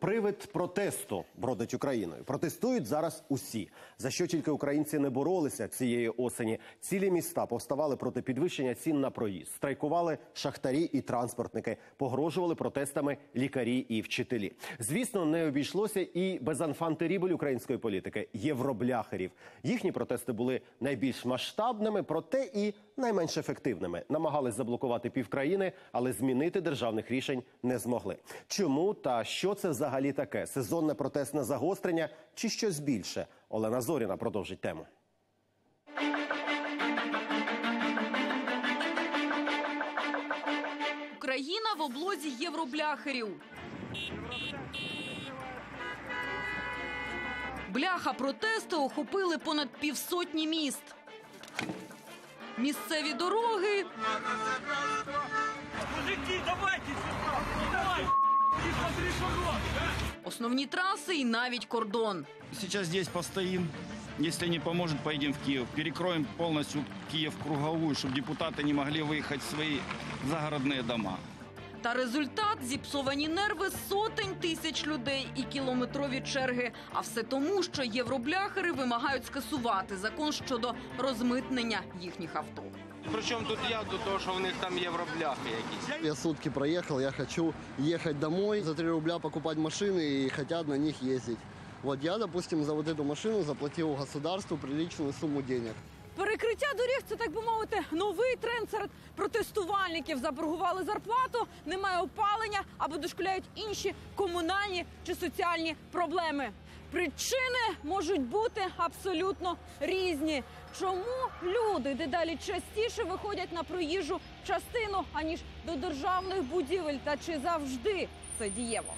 Привид протесту бродить Україною. Протестують зараз усі. За що тільки українці не боролися цієї осені. Цілі міста повставали проти підвищення цін на проїзд. Страйкували шахтарі і транспортники. Погрожували протестами лікарі і вчителі. Звісно, не обійшлося і без анфан-терібель української політики – євробляхерів. Їхні протести були найбільш масштабними, проте і найменш ефективними. Намагались заблокувати півкраїни, але змінити державних рішень не змогли. Чому та що це взагалі таке? Сезонне протестне загострення чи щось більше? Олена Зоріна продовжить тему. Україна в облозі євробляхерів. Бляха протести охопили понад півсотні міст. Місцеві дороги, основні траси і навіть кордон. Сейчас здесь постоим. Если не поможет, поедем в Киев. Перекроем полностью Киев круговую, чтобы депутаты не могли выехать в свои загородные дома. Та результат – зіпсовані нерви сотень тисяч людей і кілометрові черги. А все тому, що євробляхери вимагають скасувати закон щодо розмитнення їхніх авто. Причому тут я до того, що в них там євробляхи якісь. Я сутки проехал, я хочу ехать домой, за 3 рубля покупать машины и хотят на них ездить. Вот я, допустим, за вот эту машину заплатил государству приличную сумму денег. Перекриття доріг – це, так би мовити, новий тренд серед протестувальників. Заборгували зарплату, немає опалення або дошкуляють інші комунальні чи соціальні проблеми. Причини можуть бути абсолютно різні. Чому люди дедалі частіше виходять на проїжджу частину, аніж до державних будівель? Та чи завжди це дієво?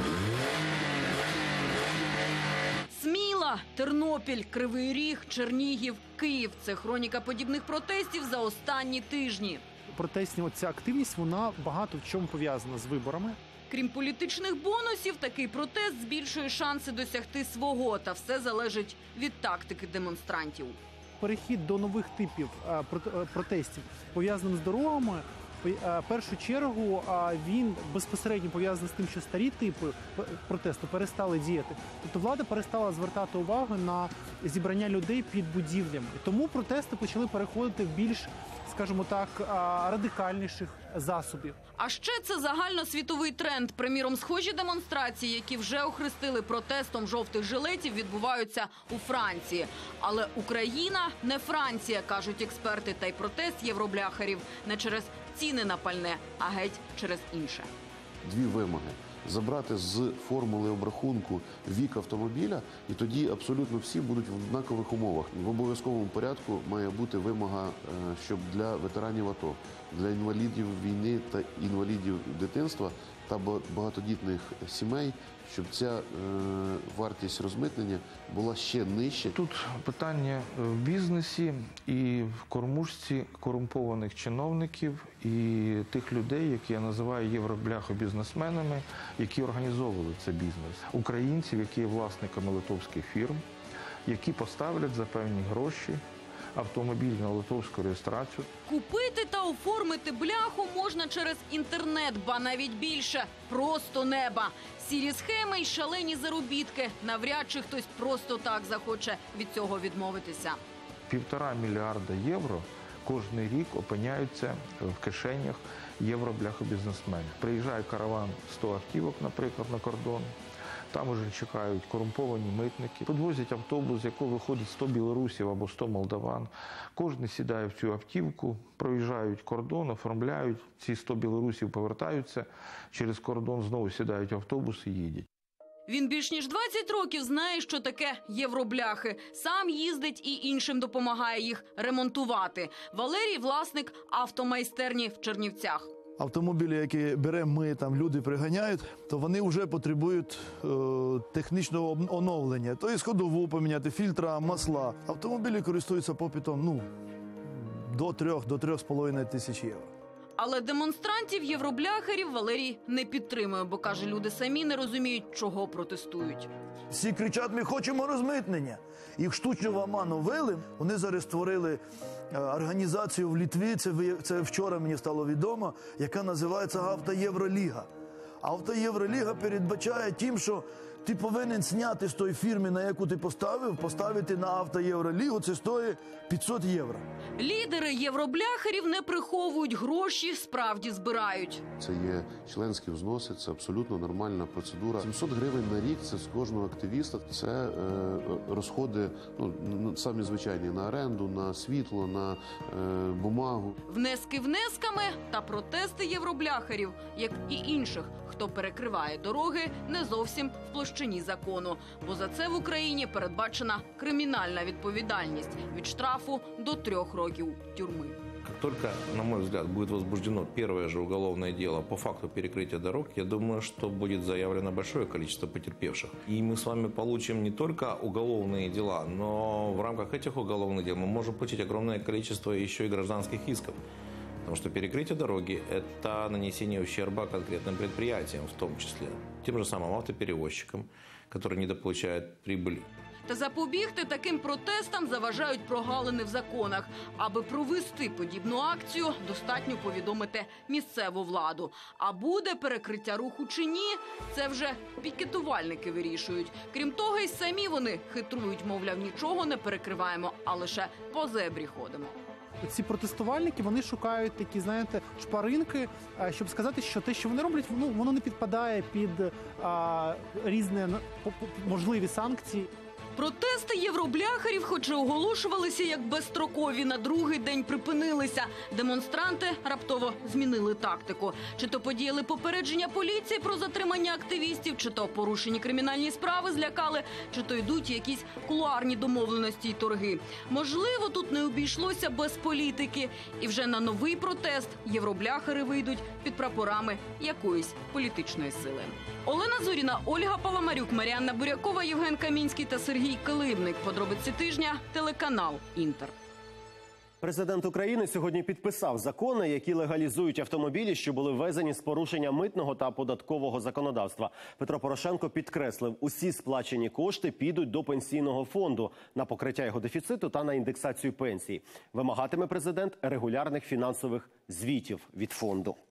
Сміла, Тернопіль, Кривий Ріг, Чернігів, Київ – це хроніка подібних протестів за останні тижні. Протестна ця активність, вона багато в чому пов'язана з виборами. Крім політичних бонусів, такий протест збільшує шанси досягти свого. Та все залежить від тактики демонстрантів. Перехід до нових типів протестів, пов'язаних з дорогами, в першу чергу він безпосередньо пов'язаний з тим, що старі типи протесту перестали діяти. Тобто влада перестала звертати увагу на зібрання людей під будівлями. Тому протести почали переходити в більш, скажімо так, радикальніших засобів. А ще це загальносвітовий тренд. Приміром, схожі демонстрації, які вже охрестили протестом жовтих жилетів, відбуваються у Франції. Але Україна не Франція, кажуть експерти. Та й протест євробляхерів не через ціни на пальне, а геть через інше. Дві вимоги. Забрати з формули обрахунку вік автомобіля, і тоді абсолютно всі будуть в однакових умовах. В обов'язковому порядку має бути вимога, щоб для ветеранів АТО, для інвалідів війни та інвалідів дитинства та багатодітних сімей, щоб ця вартість розмитнення була ще нижче. Тут питання в бізнесі і в кормушці корумпованих чиновників і тих людей, які я називаю євробляхо-бізнесменами, які організовували цей бізнес. Українців, які є власниками литовських фірм, які поставлять за певні гроші автомобіль на литовську реєстрацію. Купити та оформити бляху можна через інтернет, ба навіть більше – просто неба. Сірі схеми й шалені заробітки. Навряд чи хтось просто так захоче від цього відмовитися. 1,5 мільярда євро кожен рік опиняються в кишенях євробляхо-бізнесменів. Приїжджає караван 100 автівок, наприклад, на кордон. Там уже чекають корумповані митники. Підвозять автобус, з якого виходить 100 білорусів або 100 молдаван. Кожен сідає в цю автівку, проїжджають кордон, оформляють. Ці 100 білорусів повертаються через кордон, знову сідають в автобус і їдуть. Він більш ніж 20 років знає, що таке євробляхи. Сам їздить і іншим допомагає їх ремонтувати. Валерій – власник автомайстерні в Чернівцях. Автомобілі, які беремо ми, там люди приганяють, то вони вже потребують технічного оновлення. Тобто ходову поміняти, фільтра, масла. Автомобілі користуються попитом до 3,5 тисяч євро. Але демонстрантів євробляхерів Валерій не підтримує, бо, каже, люди самі не розуміють, чого протестують. Всі кричать, ми хочемо розмитнення. Їх штучно в оману ввели. Вони зараз створили організацію в Литві, це вчора мені стало відомо, яка називається «Автоєвроліга». Автоєвроліга передбачає тим, що ти повинен зняти з тої фірми, на яку ти поставити на Автоєвролігу, це стоїть 500 євро. Лідери євробляхерів не приховують, гроші справді збирають. Це є членські взноси, це абсолютно нормальна процедура. 700 гривень на рік – це з кожного активіста. Це розходи, самі звичайні, на оренду, на світло, на бумагу. Внески внесками та протести євробляхерів, як і інших, хто перекриває дороги, не зовсім в площині закону. Бо за це в Україні передбачена кримінальна відповідальність від штрафу до 3 років тюрми. Как только, на мой взгляд, будет возбуждено первое же уголовное дело по факту перекрытия дорог, я думаю, что будет заявлено большое количество потерпевших. И мы с вами получим не только уголовные дела, но в рамках этих уголовных дел мы можем получить огромное количество еще и гражданских исков. Потому что перекрытие дороги – это нанесение ущерба конкретным предприятиям, в том числе тем же самым автоперевозчикам, которые недополучают прибыли. Та запобігти таким протестам заважають прогалини в законах. Аби провести подібну акцію, достатньо повідомити місцеву владу. А буде перекриття руху чи ні, це вже пікетувальники вирішують. Крім того, і самі вони хитрують, мовляв, нічого не перекриваємо, а лише по зебрі ходимо. Ці протестувальники, вони шукають такі, знаєте, шпаринки, щоб сказати, що те, що вони роблять, воно не підпадає під різні можливі санкції. Протести євробляхерів, хоч і оголошувалися як безстрокові, на другий день припинилися. Демонстранти раптово змінили тактику. Чи то подіяли попередження поліції про затримання активістів, чи то порушені кримінальні справи злякали, чи то йдуть якісь кулуарні домовленості й торги. Можливо, тут не обійшлося без політики. І вже на новий протест євробляхери вийдуть під прапорами якоїсь політичної сили. Олена Зоріна, Ольга Паламарюк, Маріанна Бурякова, Євген Камінський та Сергій Килибник. Подробиці тижня, телеканал «Інтер». Президент України сьогодні підписав закони, які легалізують автомобілі, що були ввезені з порушення митного та податкового законодавства. Петро Порошенко підкреслив, усі сплачені кошти підуть до пенсійного фонду на покриття його дефіциту та на індексацію пенсій. Вимагатиме президент регулярних фінансових звітів від фонду.